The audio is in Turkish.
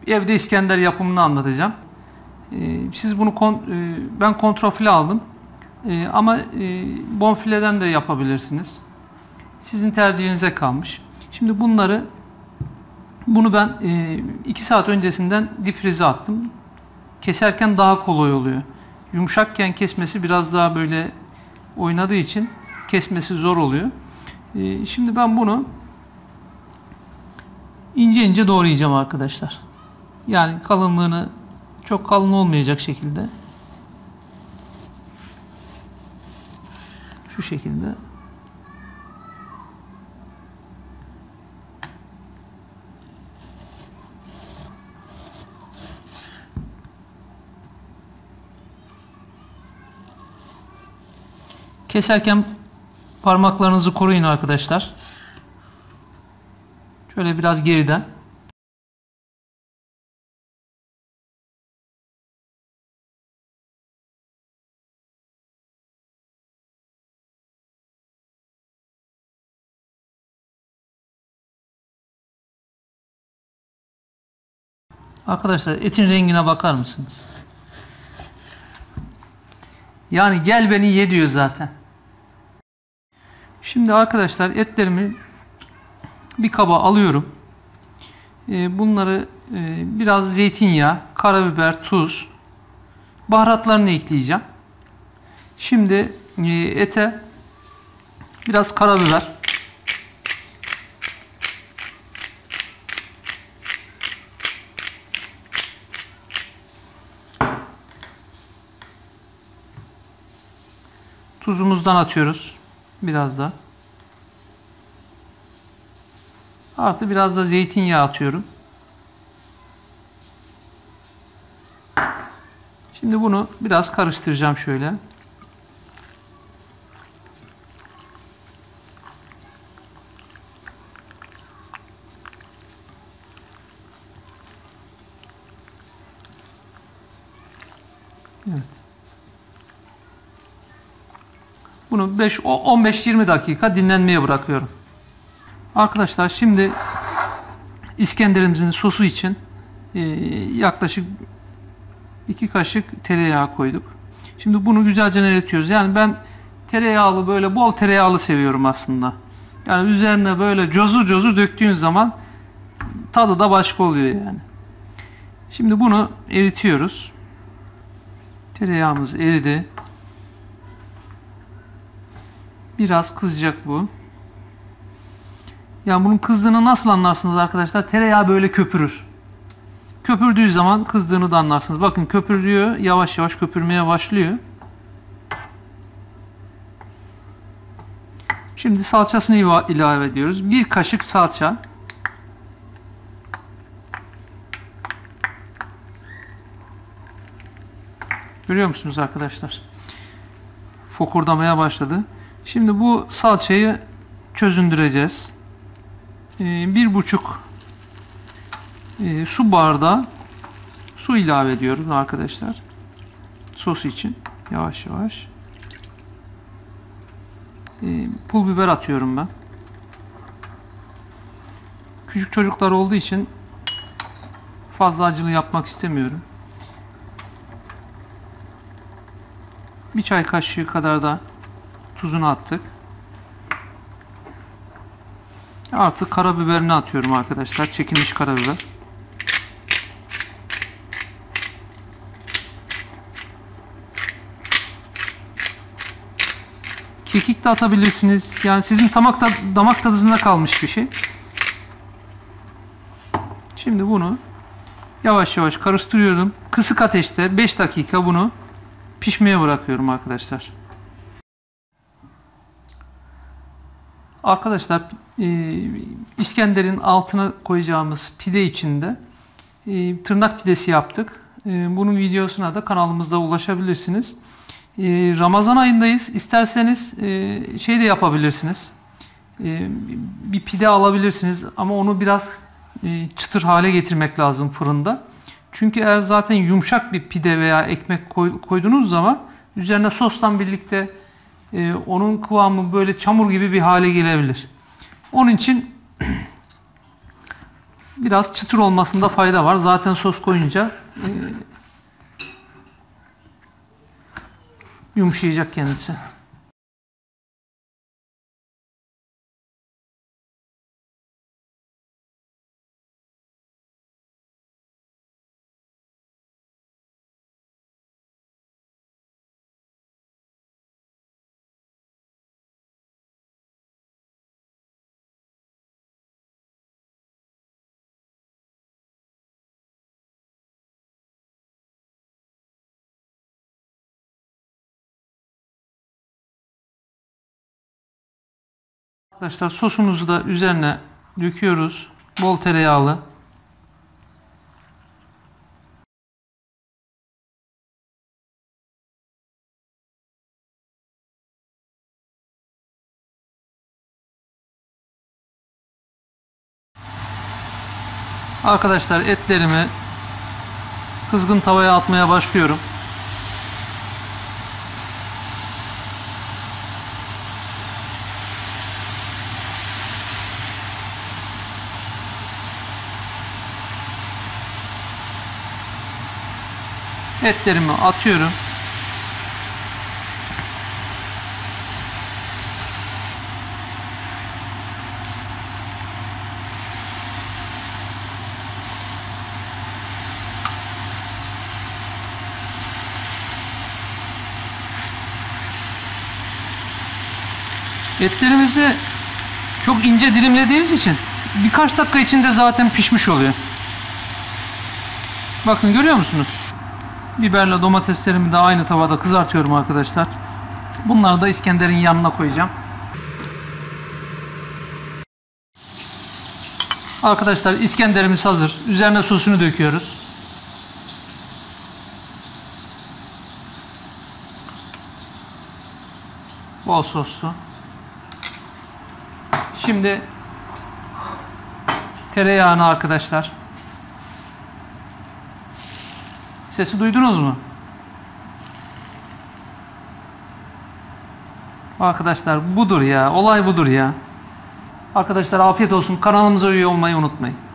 evde İskender yapımını anlatacağım. Siz bunu ben kontrafile aldım. Ama bonfileden de yapabilirsiniz. Sizin tercihinize kalmış. Şimdi bunu ben 2 saat öncesinden difrize attım. Keserken daha kolay oluyor. Yumuşakken kesmesi biraz daha böyle oynadığı için kesmesi zor oluyor. Şimdi ben bunu ince ince doğrayacağım arkadaşlar. Yani kalınlığını çok kalın olmayacak şekilde. Şu şekilde. Keserken parmaklarınızı koruyun arkadaşlar. Şöyle biraz geriden. Arkadaşlar etin rengine bakar mısınız? Yani gel beni ye diyor zaten. Şimdi arkadaşlar etlerimi bir kaba alıyorum. Bunları biraz zeytinyağı, karabiber, tuz, baharatlarını ekleyeceğim. Şimdi ete biraz karabiber, tuzumuzdan atıyoruz. Biraz da. Artı biraz da zeytinyağı atıyorum. Şimdi bunu biraz karıştıracağım şöyle. Evet. Bunu 15-20 dakika dinlenmeye bırakıyorum. Arkadaşlar şimdi İskenderimizin sosu için yaklaşık 2 kaşık tereyağı koyduk. Şimdi bunu güzelce eritiyoruz. Yani ben tereyağlı böyle bol tereyağlı seviyorum aslında. Yani üzerine böyle cozu cozu döktüğün zaman tadı da başka oluyor yani. Şimdi bunu eritiyoruz. Tereyağımız eridi. Biraz kızacak bu. Yani bunun kızdığını nasıl anlarsınız arkadaşlar? Tereyağı böyle köpürür. Köpürdüğü zaman kızdığını da anlarsınız. Bakın köpürüyor. Yavaş yavaş köpürmeye başlıyor. Şimdi salçasını ilave ediyoruz. 1 kaşık salça. Görüyor musunuz arkadaşlar? Fokurdamaya başladı. Şimdi bu salçayı çözündüreceğiz. 1,5 su bardağı su ilave ediyoruz arkadaşlar. Sos için yavaş yavaş. Pul biber atıyorum ben. Küçük çocuklar olduğu için fazla acılı yapmak istemiyorum. 1 çay kaşığı kadar da tuzunu attık. Artık karabiberini atıyorum arkadaşlar. Çekilmiş karabiber. Kekik de atabilirsiniz. Yani sizin damak tadınıza kalmış bir şey. Şimdi bunu yavaş yavaş karıştırıyorum. Kısık ateşte 5 dakika bunu pişmeye bırakıyorum arkadaşlar. Arkadaşlar İskender'in altına koyacağımız pide içinde tırnak pidesi yaptık. Bunun videosuna da kanalımızda ulaşabilirsiniz. Ramazan ayındayız. İsterseniz şey de yapabilirsiniz. Bir pide alabilirsiniz ama onu biraz çıtır hale getirmek lazım fırında. Çünkü eğer zaten yumuşak bir pide veya ekmek koyduğunuz zaman üzerine sosla birlikte onun kıvamı böyle çamur gibi bir hale gelebilir. Onun için biraz çıtır olmasında fayda var. Zaten sos koyunca yumuşayacak kendisi. Arkadaşlar sosumuzu da üzerine döküyoruz. Bol tereyağlı. Arkadaşlar etlerimi kızgın tavaya atmaya başlıyorum. Etlerimi atıyorum. Etlerimizi çok ince dilimlediğimiz için birkaç dakika içinde zaten pişmiş oluyor. Bakın görüyor musunuz? Biberle domateslerimi de aynı tavada kızartıyorum arkadaşlar. Bunları da İskender'in yanına koyacağım. Arkadaşlar İskender'imiz hazır. Üzerine sosunu döküyoruz. Bol soslu. Şimdi tereyağını arkadaşlar. Sesi duydunuz mu? Arkadaşlar budur ya. Olay budur ya. Arkadaşlar afiyet olsun. Kanalımıza üye olmayı unutmayın.